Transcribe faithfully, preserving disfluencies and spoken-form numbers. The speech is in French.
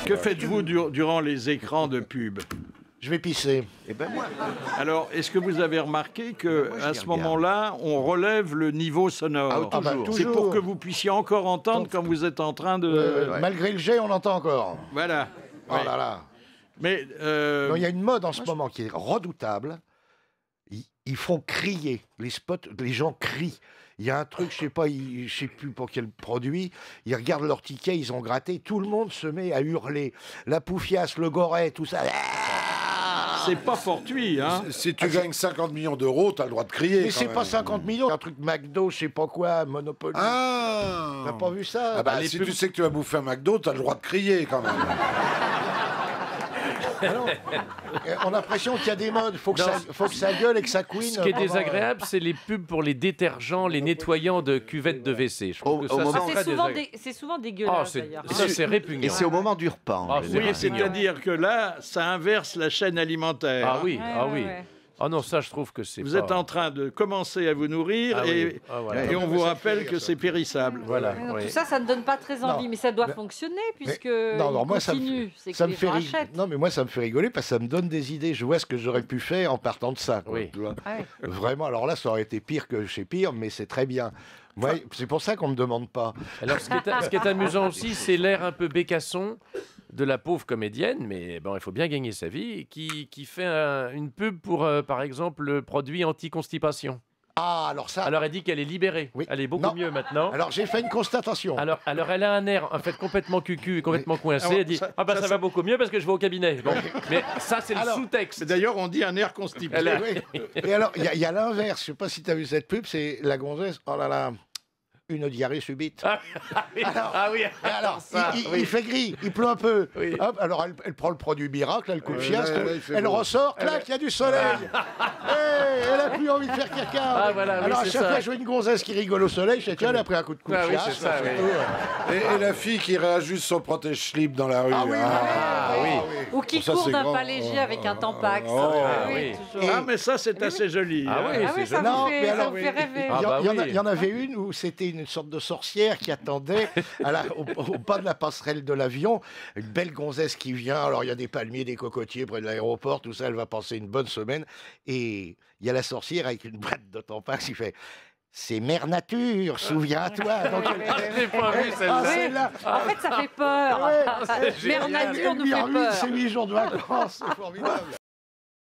Que faites-vous dur- durant les écrans de pub? Je vais pisser. Eh ben moi, Alors, est-ce que vous avez remarqué que moi, je à les ce regarde. moment-là, on relève le niveau sonore? Ah, toujours. bah, C'est pour toujours. que vous puissiez encore entendre quand vous êtes en train de... Euh, ouais. Malgré le jet, on entend encore. Voilà. Oh Ouais. là là. Mais euh, Non, il y a une mode en ce moment qui est redoutable. Ils, ils font crier. Les spots, les gens crient. Il y a un truc, je sais pas, ils- je sais plus pour quel produit. Ils regardent leur ticket, ils ont gratté. Tout le monde se met à hurler. La poufiasse, le goret, tout ça. c'est pas fortuit, hein? Si tu gagnes cinquante millions d'euros, t'as le droit de crier. Mais quand c'est même. pas cinquante millions. Un truc McDo, je sais pas quoi, Monopoly. Ah T'as pas vu ça? Ah bah, les si pubs- tu sais que tu vas bouffer un McDo, t'as le droit de crier quand même. Ah non. Euh, On a l'impression qu'il y a des modes. Faut que, Non. ça, faut que ça gueule et que ça couine. Ce qui est pendant, désagréable, c'est les pubs pour les détergents, les nettoyants de cuvettes de W C. Je trouve Au- que au ça, moment- c'est Ah, très c'est souvent, désagréable. dé- c'est souvent Ah, dégueulasse c'est- d'ailleurs. ça, c'est Et répugnant. c'est au moment du repas. en Ah, général. Oui, c'est-à-dire que là, ça inverse la chaîne alimentaire. Ah oui, Ouais, ah ouais, oui. ouais. Ah non, ça, je trouve que c'est Vous pas... êtes en train de commencer à vous nourrir Ah et, oui. Ah, voilà. et on vous rappelle que c'est périssable. Voilà, Ouais, donc oui. Tout ça, ça ne donne pas très envie, Non. mais ça doit Mais- fonctionner puisque non, non, il moi, ça me continue. fait- C'est que ça les me fait gens rig- achètent. Non, mais moi, ça me fait rigoler parce que ça me donne des idées. Je vois ce que j'aurais pu faire en partant de ça. quoi, Oui. tu vois. Ah ouais. Vraiment, alors là, ça aurait été pire que chez Pire, mais c'est très bien. Moi, c'est pour ça qu'on me demande pas. Alors, ce qui est, ce qui est amusant aussi, c'est l'air un peu bécasson de la pauvre comédienne, mais bon, il faut bien gagner sa vie, qui, qui fait un- une pub pour, euh, par exemple, le produit anti-constipation. Ah, alors ça. Alors, elle dit qu'elle est libérée. Oui. Elle est beaucoup Non. mieux maintenant. Alors, j'ai fait une constatation. Alors, alors, elle a un air en fait complètement cucu, complètement coincé. Alors, Elle dit ça- ah bah ça, ça, ça- va beaucoup mieux parce que je vais au cabinet. Bon, mais ça c'est le Alors, sous-texte. D'ailleurs, on dit un air constipé. Elle a- Oui. Et alors, il y a- il y a, l'inverse. Je sais pas si tu as vu cette pub, c'est la gonzesse. Oh là là, une diarrhée subite. Ah, ah oui, Alors- ah oui. Et alors, ça, il, il- oui. il fait gris, il pleut un peu. Oui. Hop, alors, elle, elle prend le produit miracle, elle coupe Ouais, chiasse, là, là, il fait elle beau. ressort, clac, il y a du soleil. Hey, elle a plus envie de faire caca. Ah, voilà, oui, alors, à c'est chaque ça. fois, je vois une gonzesse qui rigole au soleil, je dis, tiens, elle a pris un coup de coupe Ah oui, chiasse. c'est ça, oui. surtout. Et, et la fille qui réajuste son protège-slip dans la rue. Ah oui, Ah oui. Ou qui Ça, court c'est d'un grand. pas léger avec un tampax. Oh. Ah oui, oui. toujours. Ah, mais ça, c'est assez joli. Ah hein. oui, Ah oui, c'est ça joli. vous Non, fait, mais ça alors, vous oui. fait rêver. Ah Il y, en- bah il y en a- oui. il y en avait une où c'était une sorte de sorcière qui attendait à la- au, au pas de la passerelle de l'avion, une belle gonzesse qui vient, alors il y a des palmiers, des cocotiers près de l'aéroport, tout ça, elle va passer une bonne semaine, et il y a la sorcière avec une boîte de tampax qui fait « C'est Mère Nature, souviens-toi » Donc, elle- Je l'ai pas vu Ah, celle-là. celle-là. En fait, ça fait peur. Ouais, Mère elle- Nature elle nous lui fait a remis peur. ses huit jours de vacances, c'est formidable.